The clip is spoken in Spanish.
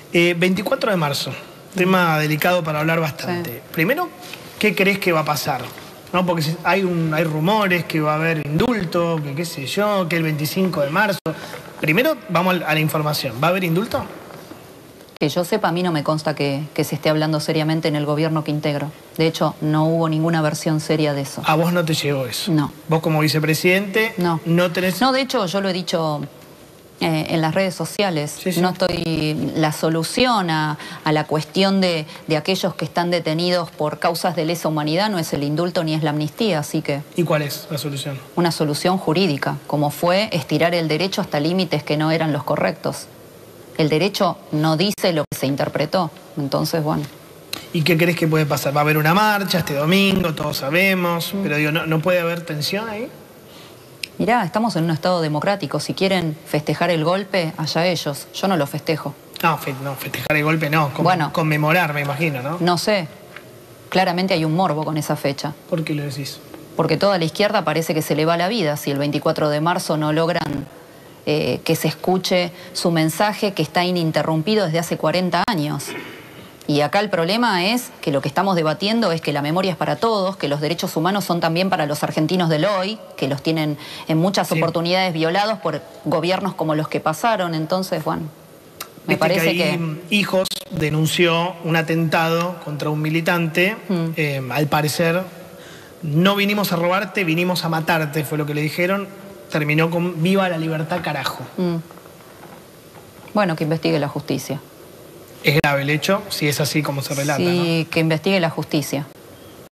24 de marzo, tema delicado para hablar bastante. Sí. Primero, ¿qué crees que va a pasar? ¿No? Porque hay rumores que va a haber indulto, que qué sé yo, que el 25 de marzo. Primero, vamos a la información. ¿Va a haber indulto? Que yo sepa, a mí no me consta que se esté hablando seriamente en el gobierno que integro. De hecho, no hubo ninguna versión seria de eso. ¿A vos no te llegó eso? No. ¿Vos como vicepresidente no tenés...? No, de hecho, yo lo he dicho en las redes sociales. Sí, sí. No estoy... La solución a la cuestión de aquellos que están detenidos por causas de lesa humanidad no es el indulto ni es la amnistía, así que... ¿Y cuál es la solución? Una solución jurídica, como fue estirar el derecho hasta límites que no eran los correctos. El derecho no dice lo que se interpretó, entonces, bueno. ¿Y qué crees que puede pasar? ¿Va a haber una marcha este domingo? Todos sabemos, pero digo, ¿no puede haber tensión ahí? Mirá, estamos en un estado democrático. Si quieren festejar el golpe, allá ellos. Yo no lo festejo. No, festejar el golpe no. Bueno, conmemorar, me imagino, ¿no? No sé. Claramente hay un morbo con esa fecha. ¿Por qué lo decís? Porque toda la izquierda parece que se le va la vida si el 24 de marzo no logran... que se escuche su mensaje que está ininterrumpido desde hace 40 años. Y acá el problema es que lo que estamos debatiendo es que la memoria es para todos, que los derechos humanos son también para los argentinos del hoy, que los tienen en muchas oportunidades violados por gobiernos como los que pasaron. Entonces, bueno, me parece que... Hijos denunció un atentado contra un militante, al parecer, no vinimos a robarte, vinimos a matarte, fue lo que le dijeron. Terminó con viva la libertad, carajo. Bueno, que investigue la justicia. Es grave el hecho, si es así como se relata, sí, ¿no? Que investigue la justicia.